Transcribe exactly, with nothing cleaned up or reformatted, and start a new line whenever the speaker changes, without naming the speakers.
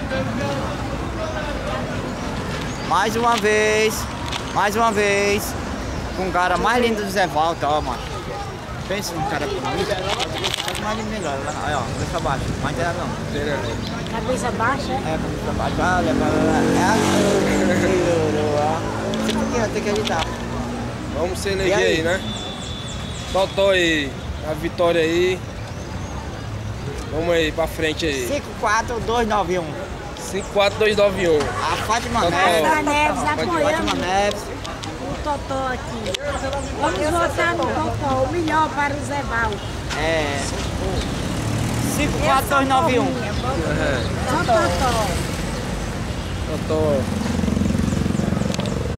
Mais uma vez. Mais uma vez. Com o cara mais lindo do Zé Walter, ó, mano. Pensa num cara bonito. Mais lindo melhor. Aí, ó, cabeça baixa. Mais inteira não.
Cabeça baixa, é?
É, cabeça baixa. Olha, é a Você tem que editar.
Vamos se eleger aí, né? Totó aí, a vitória aí. Vamos aí, pra frente aí.
cinco quatro dois nove um.
cinco quatro dois nove um.
A Fátima
Totó.
Neves.
Fátima Neves
Fátima
apoiando
Neves.
o Totó aqui. Vamos votar no Totó, o melhor para o Zé Walter.
É. cinco quatro dois nove um.
Só Totó.
Totó.